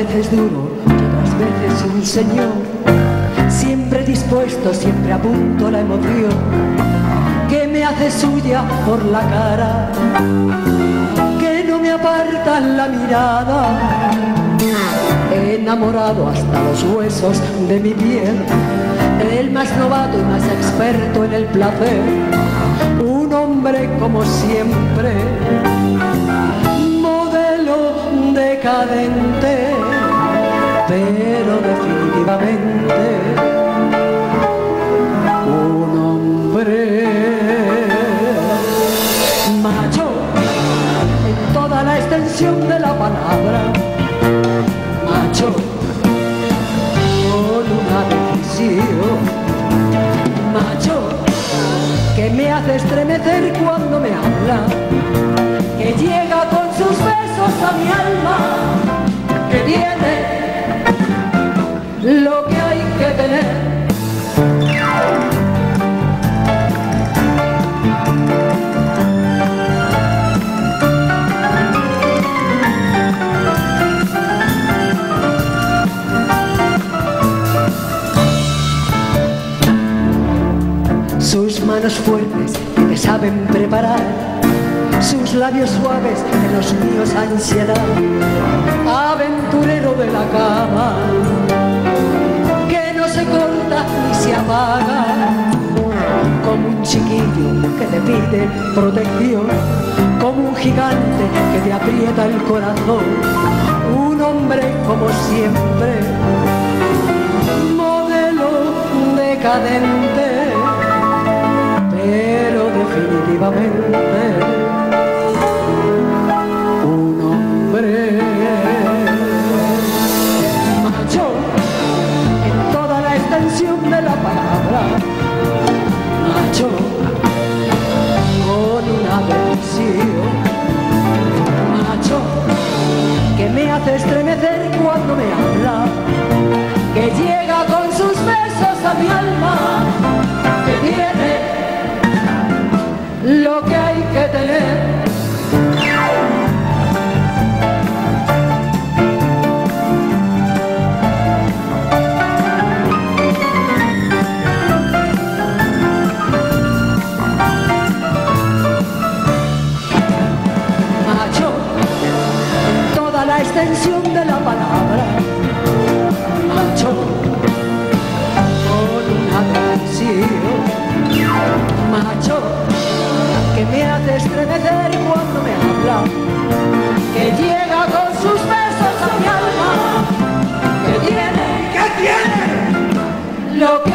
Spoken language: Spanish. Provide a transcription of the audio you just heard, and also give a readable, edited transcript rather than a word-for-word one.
veces duro y otras veces un señor, siempre dispuesto, siempre a punto la emoción, que me hace suya por la cara, que no me aparta la mirada, enamorado hasta los huesos de mi piel, el más novato y más experto en el placer, un hombre como siempre, modelo decadente, pero definitivamente un hombre macho en toda la extensión de la palabra, macho con una decisión, macho que me hace estremecer cuando me habla, que llega con sus besos a mi alma, que tiene lo que hay que tener. Sus manos fuertes que saben preparar, sus labios suaves en los míos ansiedad, aventurero de la cama, que no se corta ni se apaga, como un chiquillo que te pide protección, como un gigante que te aprieta el corazón, un hombre como siempre, modelo decadente, pero definitivamente un hombre macho en toda la extensión de la palabra, macho con una decisión, macho que me hace estremecer cuando me habla, que llega con sus besos a mi alma, que tiene lo que hay que tener. Macho en toda la extensión de la palabra, macho con una decisión, macho que me hace estremecer cuando me habla, que llega con sus besos a mi alma, que tiene lo que